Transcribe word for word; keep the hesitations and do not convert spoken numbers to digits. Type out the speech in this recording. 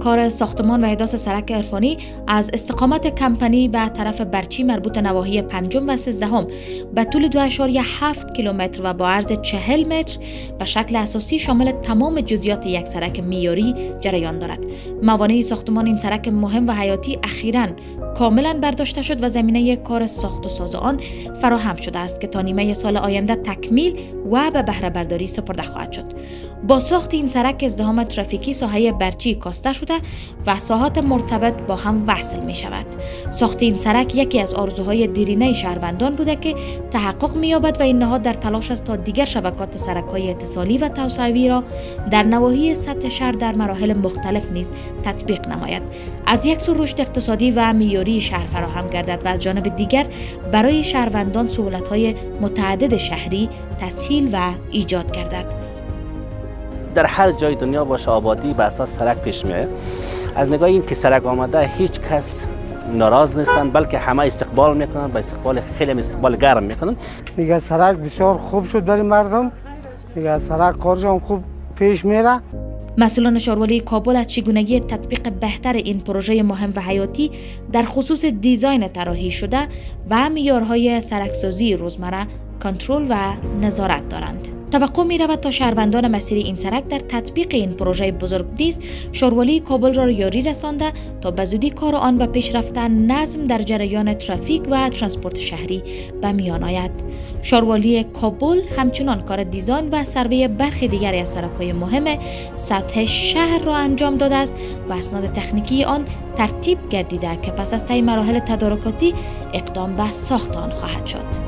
کار ساختمان و احداث سرک عرفانی از استقامت کمپنی به طرف برچی مربوط نواحی پنجم و سیزدهم به طول دو اشاریه هفت کیلومتر و با عرض چهل متر به شکل اساسی شامل تمام جزئیات یک سرک معیاری جریان دارد. موانع ساختمان این سرک مهم و حیاتی اخیراً کاملا برداشته شد و زمینه کار ساخت و ساز آن فراهم شده است که تا نیمه سال آینده تکمیل و به بهره برداری سپرده خواهد شد. با ساخت این سرک ازدحام ترافیکی ساحه برچی کاسته شده و ساحات مرتبط با هم وصل می شود. ساخت این سرک یکی از آرزوهای دیرینه شهروندان بوده که تحقق می یابد و این نهاد در تلاش است تا دیگر شبکات سرک‌های اتصالی و توسعه‌ای را در نواحی سطح شهر در مراحل مختلف نیز تطبیق نماید. از یک سو رشد اقتصادی و معیاری شهر فراهم گردد و از جانب دیگر برای شهروندان سهولت‌های متعدد شهری تسهیل و ایجاد گردد. در هر جای دنیا باشه آبادی به اساس سرک پیش میاد. از نگاه این که سرک آمده هیچ کس ناراض نیستند، بلکه همه استقبال میکنند، با استقبال خیلی استقبال گرم میکنند. دیگه سرک بسیار خوب شد برای مردم، دیگه سرک کارش هم خوب پیش میره. مسئولان شاروالی کابل از چگونگی تطبیق بهتر این پروژه مهم و حیاتی در خصوص دیزاین طراحی شده و معیارهای سرکسازی روزمره کنترل و نظارت دارند. توقع می رود تا شهروندان مسیر این سرک در تطبیق این پروژه بزرگ نیز شاروالی کابل را یاری رسانده تا به زودی کار آن به پیشرفت نظم در جریان ترافیک و ترانسپورت شهری به میان آید. شاروالی کابل همچنان کار دیزاین و سروی برخی دیگری از سرک‌های مهم سطح شهر را انجام داده است و اسناد تکنیکی آن ترتیب گردیده که پس از طی مراحل تدارکاتی اقدام به ساخت آن خواهد شد.